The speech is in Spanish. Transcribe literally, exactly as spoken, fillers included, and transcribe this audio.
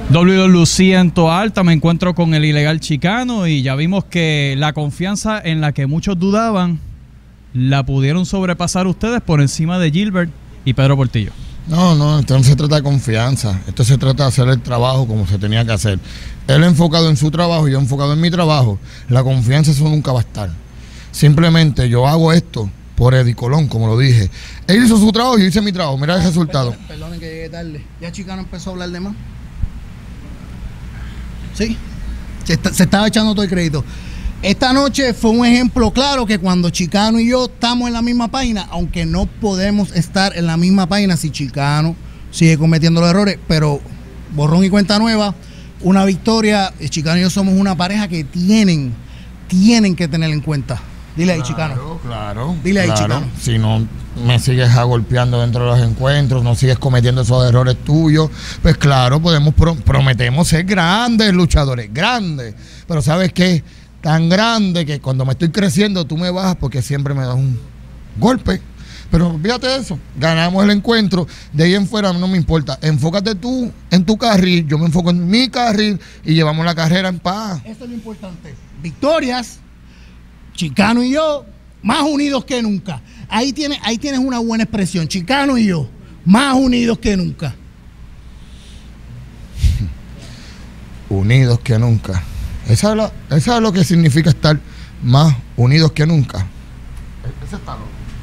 W W C en Toa Alta me encuentro con el ilegal Chicano y ya vimos que la confianza en la que muchos dudaban la pudieron sobrepasar ustedes por encima de Gilbert y Pedro Portillo. No, no, esto no se trata de confianza, esto se trata de hacer el trabajo como se tenía que hacer. Él enfocado en su trabajo y yo enfocado en mi trabajo, la confianza eso nunca va a estar. Simplemente yo hago esto por Eddie Colón, como lo dije. Él hizo su trabajo y yo hice mi trabajo, mira el resultado. Perdonen, perdonen que llegué tarde. ¿Ya Chicano empezó a hablar de más? Sí, se, está, se estaba echando todo el crédito. Esta noche fue un ejemplo claro que cuando Chicano y yo estamos en la misma página, aunque no podemos estar en la misma página si Chicano sigue cometiendo los errores, pero borrón y cuenta nueva, una victoria. Chicano y yo somos una pareja que tienen, tienen que tener en cuenta. Dile ahí, claro, Chicano. Claro, Dile ahí, claro. Chicano. Si no me sigues golpeando dentro de los encuentros, no sigues cometiendo esos errores tuyos, pues claro, podemos pro prometemos ser grandes luchadores, grandes. Pero ¿sabes qué? Tan grande que cuando me estoy creciendo tú me bajas porque siempre me das un golpe. Pero fíjate de eso, ganamos el encuentro, de ahí en fuera no me importa. Enfócate tú en tu carril, yo me enfoco en mi carril y llevamos la carrera en paz. Eso es lo importante. Victorias, Chicano y yo, más unidos que nunca. Ahí tienes, ahí tienes una buena expresión. Chicano y yo, más unidos que nunca. Unidos que nunca. Eso es, lo, eso es lo que significa estar más unidos que nunca. Ese está loco.